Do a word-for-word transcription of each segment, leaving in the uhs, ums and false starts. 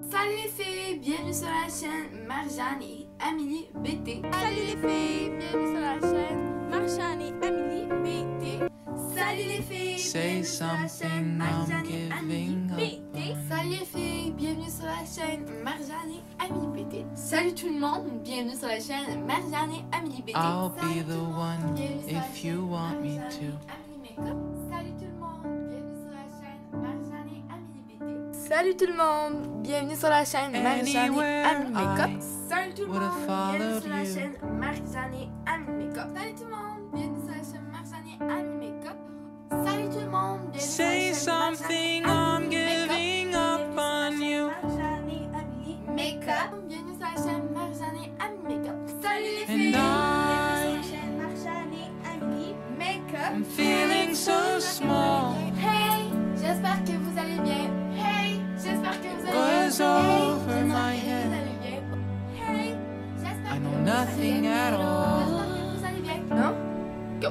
Salut les filles, bienvenue sur la chaîne Marjane et Amélie B T. Salut les filles, bienvenue sur la chaîne Marjane et Amélie B T. Salut les filles, Say something, I'm giving up. B T. Salut les filles, bienvenue sur la chaîne Marjane et Amélie B T. Salut tout le monde, bienvenue sur la chaîne Marjane et Amélie B T. I'll be the one if you want me to. Salut tout le monde, bienvenue sur la chaîne Marjane et Amélie B T. Salut tout le monde, bienvenue sur la chaîne Marjane et Amélie Makeup. Salut tout le monde, bienvenue sur la chaîne Marjane et Amélie Makeup. Salut tout le monde, bienvenue sur la chaîne Marjane et Amélie Makeup. Salut tout le monde, bienvenue sur la Say chaîne something, I'm giving up on you. Marjane et Amélie Makeup. Bienvenue sur la chaîne Marjane et Amélie Makeup. Salut les And filles, bienvenue I- sur la chaîne Marjane et Amélie Makeup. I'm feeling so small. Hey, j'espère que vous allez bien. Hey, j'espère que vous allez bien. Was Hey, over j'espère my que head. vous allez bien. Hey, j'espère I que know vous allez nothing bien. at all. J'espère que vous allez bien. Non? Go.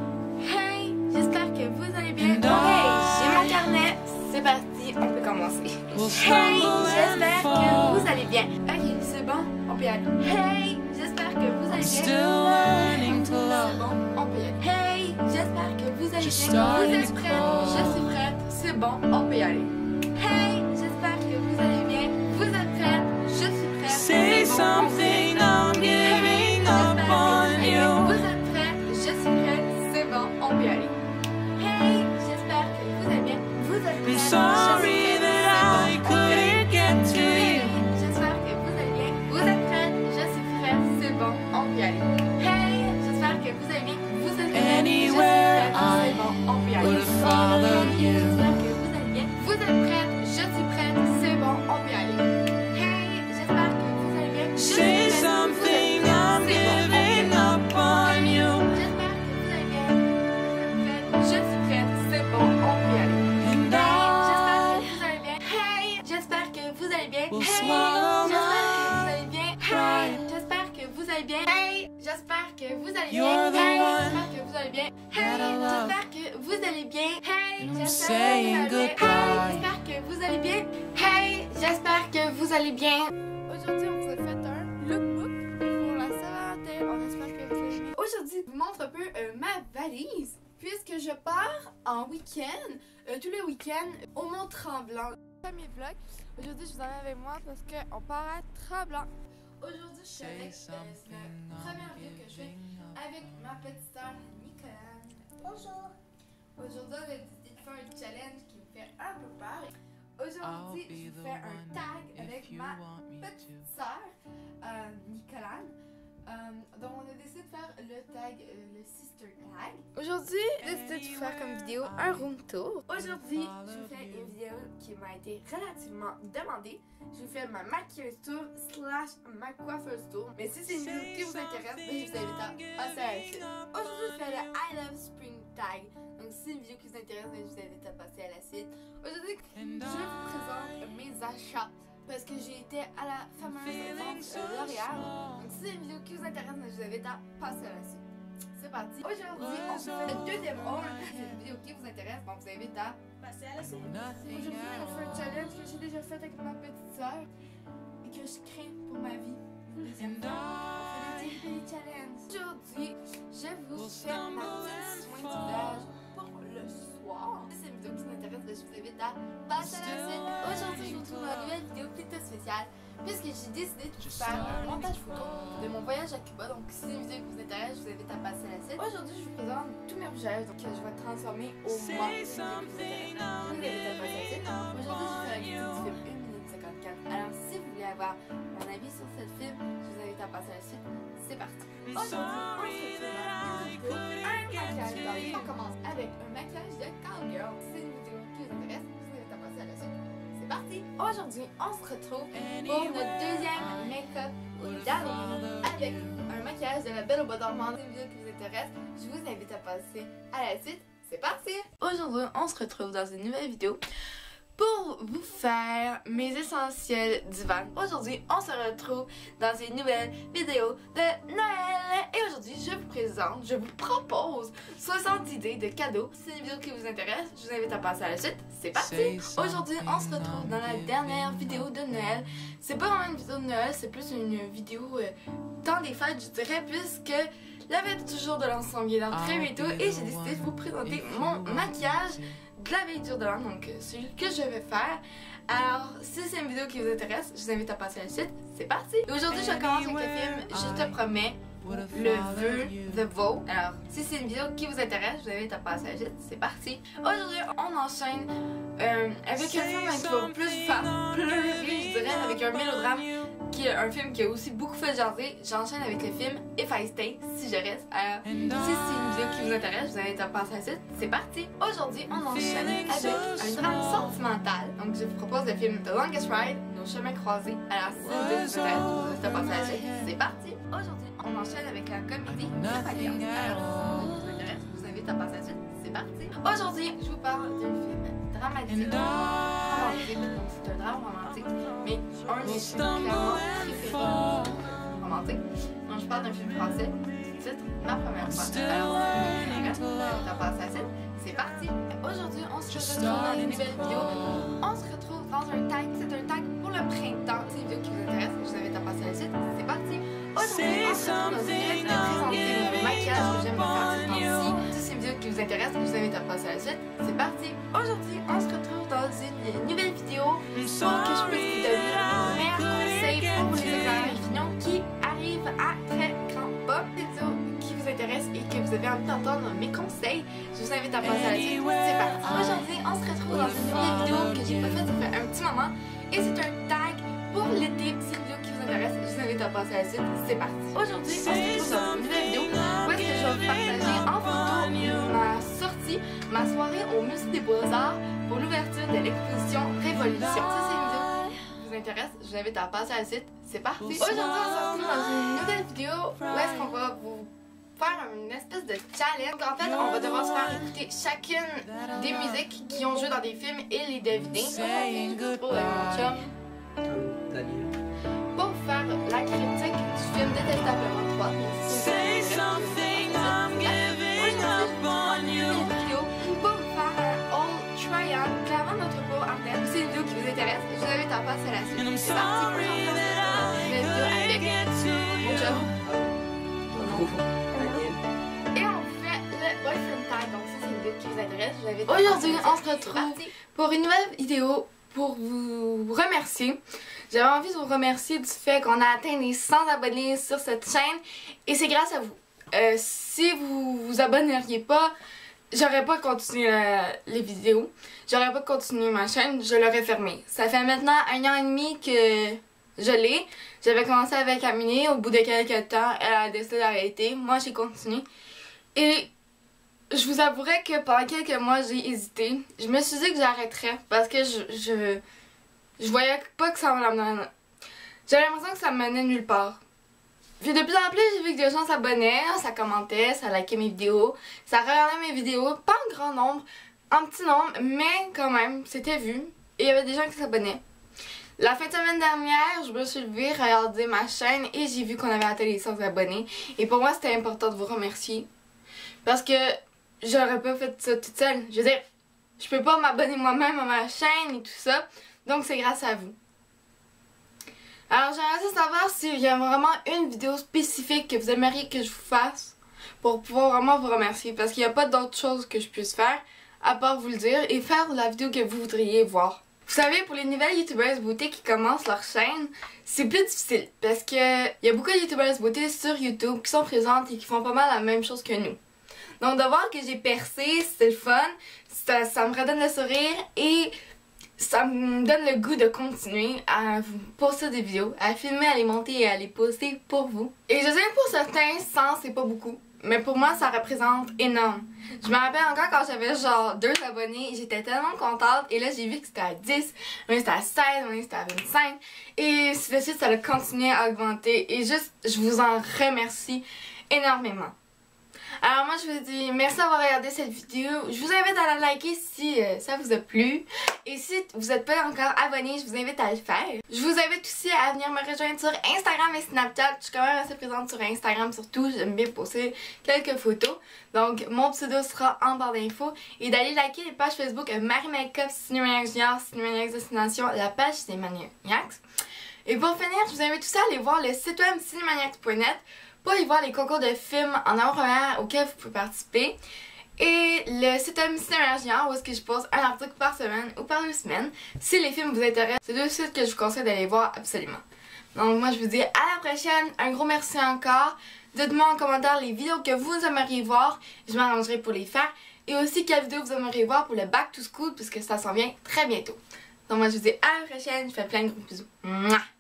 Hey, j'espère que vous allez bien. And Hey, I- j'ai mon carnet. C'est parti, on peut commencer. We'll Hey, stumble j'espère and que fall. vous allez bien. Ok, c'est bon, on peut y aller. Hey, j'espère que vous allez bien. Still learning to C'est love. bon, on peut y aller. Hey, j'espère que vous allez Just bien. Vous starting êtes to prêts? crawl. Je suis prête. C'est bon, on peut y aller. Hey, j'espère que vous allez bien. Vous êtes prêts? Je suis prête. Say C'est bon, on peut y aller. something, I'm giving up on you. Vous êtes prêts? Je suis prête. C'est bon, on peut y aller. Hey, j'espère que vous allez bien. Vous êtes prêts? I'm Je suis sorry prête. that C'est bon, I on peut y aller. couldn't get to Hey, you. j'espère que vous allez bien. Vous êtes prêts? Je suis prête. C'est bon, on peut y aller. Hey, j'espère que vous allez bien. Vous êtes prêts? Anywhere Je suis prête. C'est bon, on peut y aller. would follow Hey, you. j'espère que vous allez bien. Vous êtes prêtes? Je suis prête. C'est bon, on peut y aller. Hey, j'espère que vous allez bien. Je suis Say prête. something, Vous êtes I'm prêtes? C'est bon, on peut y aller. giving up on you. J'espère que vous allez bien. Vous êtes prêtes? Je suis prête. C'est bon, on peut y aller. And Hey, j'espère que vous allez bien. Hey, j'espère que vous allez bien. We'll Hey, swallow j'espère que vous my allez bien. Hey, pride. j'espère que vous allez bien. Hey, j'espère que vous allez bien. You're the Hey, one j'espère que vous allez bien. Hey, that I love. j'espère que vous allez bien. Hey, And I'm j'espère saying que vous allez bien. goodbye. Hey, j'espère que vous allez bien. Hey, j'espère que vous allez bien. Aujourd'hui, on vous a fait un lookbook pour la Saint-Valentin. On espère que vous allez bien. Aujourd'hui, je vous montre un peu euh, ma valise. Puisque je pars en week-end, euh, tous les week-ends, au Mont-Tremblant. Premier vlog. Aujourd'hui, je vous emmène avec moi parce qu'on part à Tremblant. Aujourd'hui, je suis avec, euh, c'est la première vidéo que je fais avec ma petite sœur Nicolas. Bonjour. Aujourd'hui, on a décidé de faire un challenge qui me fait un peu peur. Aujourd'hui, je vous fais un tag avec ma petite sœur euh, Nicolas. Euh, donc on a décidé de faire le tag, euh, le sister tag. Aujourd'hui, j'ai décidé de vous faire comme vidéo un room tour. Aujourd'hui, je vous fais une vidéo qui m'a été relativement demandée. Je vous fais ma maquilleuse tour slash ma coiffeuse tour. Mais si c'est une vidéo qui vous intéresse, ben, je vous invite à passer à la suite. Aujourd'hui, je fais le I love spring tag. Donc si c'est une vidéo qui vous intéresse, ben, je vous invite à passer à la suite. Aujourd'hui, je vous présente mes achats. Parce que j'ai été à la fameuse vente euh, L'Oréal. Donc si c'est une vidéo qui vous intéresse, je vous invite à passer à la suite. C'est parti. Aujourd'hui, on vous fait le deuxième haul. Si c'est une vidéo qui vous intéresse, bon, je vous invite à passer à la suite. Aujourd'hui, on fait un challenge que j'ai déjà fait avec ma petite soeur et que je crains pour ma vie. Deuxième fois, on fait le T V challenge. Aujourd'hui, je vous fais ma petite soin du visage pour le soir. Si c'est une vidéo qui vous intéresse, je vous invite à passer à la suite. Aujourd'hui, je vous trouve une nouvelle vidéo plutôt spéciale puisque j'ai décidé de vous faire un montage photo de mon voyage à Cuba. Donc, si c'est une vidéo qui vous intéresse, je vous invite à passer à la suite. Aujourd'hui, je vous présente tous mes rouges donc je vais transformer au mat. Je vous invite à passer à la suite. Aujourd'hui, je vais faire un petit film une minute cinquante-quatre. Alors, si vous voulez avoir mon avis sur cette film, je vous invite à passer à la suite. C'est parti. Aujourd'hui, on se retrouve dans une vidéo, un maquillage. Donc, on commence avec un maquillage de cowgirl. Si c'est une vidéo qui vous intéresse, je vous invite à passer à la suite. C'est parti! Aujourd'hui, on se retrouve pour notre deuxième make-up d'Halloween avec un maquillage de la Belle au Bois dormant. Si c'est une vidéo qui vous intéresse, je vous invite à passer à la suite. C'est parti! Aujourd'hui, on se retrouve dans une nouvelle vidéo pour vous faire mes essentiels d'hiver. Aujourd'hui, on se retrouve dans une nouvelle vidéo de Noël. Et aujourd'hui, je vous présente, je vous propose soixante idées de cadeaux. Si c'est une vidéo qui vous intéresse, je vous invite à passer à la suite. C'est parti! Aujourd'hui, on se retrouve dans la dernière vidéo de Noël. C'est pas vraiment une vidéo de Noël, c'est plus une vidéo euh, temps des fêtes, je dirais, puisque la fête du jour de l'an s'en vient dans très bientôt et j'ai décidé de vous présenter mon maquillage de la veille du jour de l'an, donc celui que je vais faire. Alors, si c'est une vidéo qui vous intéresse, je vous invite à passer à la suite. C'est parti! Aujourd'hui, je commence avec le film Je te promets, le vœu, The Vow. Alors, si c'est une vidéo qui vous intéresse, je vous invite à passer à la suite. C'est parti! Aujourd'hui, on enchaîne euh, avec un film qui va plus vous faire pleurer, je dirais, avec un mélodrame, qui est un film qui a aussi beaucoup fait jaser. J'enchaîne avec le film If I Stay, si je reste. Alors, si c'est une vidéo qui vous intéresse, je vous invite à passer à la suite. C'est parti! Aujourd'hui, on enchaîne avec un drame sentimental. Donc, je vous propose le film The Longest Ride, Nos chemins croisés. Alors, si c'est une vidéo qui vous intéresse, je vous invite à passer à la suite. C'est parti! Aujourd'hui, on enchaîne avec la comédie Chevalier. Alors, si vous intéresse, je vous invite à passer à la suite. C'est parti! Aujourd'hui, je vous parle d'un film dramatique. Romantique. Donc, c'est un drame romantique. Mais un de mes films clairement préférés romantique. Donc, je parle d'un film français du titre Ma première fois. Alors, si vous intéresse, à passer à la suite. C'est parti! Aujourd'hui, on se retrouve dans une nouvelle vidéo. On se retrouve dans un tag. C'est un tag pour le printemps. C'est une vidéo qui vous intéresse, je vous invite à passer à la suite. C'est parti! Aujourd'hui, on se retrouve dans une vidéo de présenter mon maquillage que j'aime faire ces temps-ci. Si c'est une vidéo qui vous intéresse, je vous invite à passer à la suite. C'est parti! Aujourd'hui, on se retrouve dans une nouvelle vidéo pour que je puisse vous donner les meilleurs conseils pour les examens finaux qui arrivent à très grand pas. Des vidéos qui vous intéressent et que vous avez envie d'entendre mes conseils, je vous invite à passer à la suite. C'est parti! Aujourd'hui, on se retrouve dans une nouvelle vidéo que j'ai pas faite ça fait un petit moment et c'est un tag pour l'été. C'est une vidéo qui vous intéresse, je vous invite à passer à la suite. C'est parti! Aujourd'hui, on se retrouve dans une nouvelle vidéo où est-ce que je vais vous partager en photo ma sortie, ma soirée au Musée des Beaux-Arts pour l'ouverture de l'exposition Révolution. Ça, c'est une vidéo qui vous intéresse, je vous invite à passer à la suite. C'est parti! Aujourd'hui, on se retrouve dans une nouvelle vidéo où est-ce qu'on va vous faire une espèce de challenge. Donc en fait, on va devoir se faire écouter chacune des musiques qui ont joué dans des films et les deviner. Pour euh, mon chum. Pour vous faire la critique du film Détestablement trois. Say something, I'm giving up on you. Pour vous faire un All Try-On, clairement notre peau Ardennes. C'est une vidéo qui vous intéresse, je vous invite à passer à la suite. C'est parti pour la vidéo avec mon chum. Et on fait le boyfriend tag, donc ça c'est une vidéo qui vous intéresse, je vous invite à passer à la suite. Aujourd'hui, on se retrouve pour une nouvelle vidéo pour vous remercier. J'avais envie de vous remercier du fait qu'on a atteint les cent abonnés sur cette chaîne et c'est grâce à vous. Euh, si vous vous abonneriez pas, j'aurais pas continué la, les vidéos, j'aurais pas continué ma chaîne, je l'aurais fermée. Ça fait maintenant un an et demi que je l'ai. J'avais commencé avec Aminé, au bout de quelques temps, elle a décidé d'arrêter. Moi, j'ai continué. Et je vous avouerai que pendant quelques mois, j'ai hésité. Je me suis dit que j'arrêterais parce que je, je, je voyais pas que ça m'amenait. J'avais l'impression que ça me menait nulle part. Puis de plus en plus, j'ai vu que des gens s'abonnaient, ça commentait, ça likait mes vidéos, ça regardait mes vidéos, pas en grand nombre, en petit nombre, mais quand même, c'était vu. Et il y avait des gens qui s'abonnaient. La fin de semaine dernière, je me suis levée, regardé ma chaîne et j'ai vu qu'on avait atteint les cent abonnés. Et pour moi, c'était important de vous remercier. Parce que j'aurais pas fait ça toute seule. Je veux dire, je peux pas m'abonner moi-même à ma chaîne et tout ça. Donc c'est grâce à vous. Alors j'aimerais savoir s'il y a vraiment une vidéo spécifique que vous aimeriez que je vous fasse pour pouvoir vraiment vous remercier. Parce qu'il n'y a pas d'autre chose que je puisse faire à part vous le dire et faire la vidéo que vous voudriez voir. Vous savez, pour les nouvelles youtubeuses beauté qui commencent leur chaîne, c'est plus difficile parce que il y a beaucoup de youtubeuses beauté sur YouTube qui sont présentes et qui font pas mal la même chose que nous. Donc de voir que j'ai percé, c'est le fun, ça, ça me redonne le sourire et ça me donne le goût de continuer à vous poster des vidéos, à filmer, à les monter et à les poster pour vous. Et je sais que pour certains, cent c'est pas beaucoup. Mais pour moi, ça représente énorme. Je me rappelle encore quand j'avais genre deux abonnés, j'étais tellement contente. Et là, j'ai vu que c'était à dix, mais c'était à seize, mais c'était à vingt-cinq. Et de suite, ça a continué à augmenter. Et juste, je vous en remercie énormément. Alors moi je vous dis merci d'avoir regardé cette vidéo. Je vous invite à la liker si euh, ça vous a plu. Et si vous n'êtes pas encore abonné, je vous invite à le faire. Je vous invite aussi à venir me rejoindre sur Instagram et Snapchat. Je suis quand même assez présente sur Instagram surtout. J'aime bien poster quelques photos. Donc mon pseudo sera en barre d'infos. Et d'aller liker les pages Facebook Marie Makeup, Cinémaniacs Junior, Cinémaniacs Destination, la page Cinémaniacs. Et pour finir, je vous invite aussi à aller voir le site web cinemaniacs point net pour aller voir les concours de films en avant-première auxquels vous pouvez participer. Et le site web Cinémaniacs Junior où est-ce que je pose un article par semaine ou par deux semaines. Si les films vous intéressent, c'est deux sites que je vous conseille d'aller voir absolument. Donc moi je vous dis à la prochaine, un gros merci encore. Dites-moi en commentaire les vidéos que vous aimeriez voir, je m'arrangerai pour les faire. Et aussi quelles vidéos vous aimeriez voir pour le back to school puisque ça s'en vient très bientôt. Donc moi je vous dis à la prochaine, je fais plein de gros bisous. Mouah!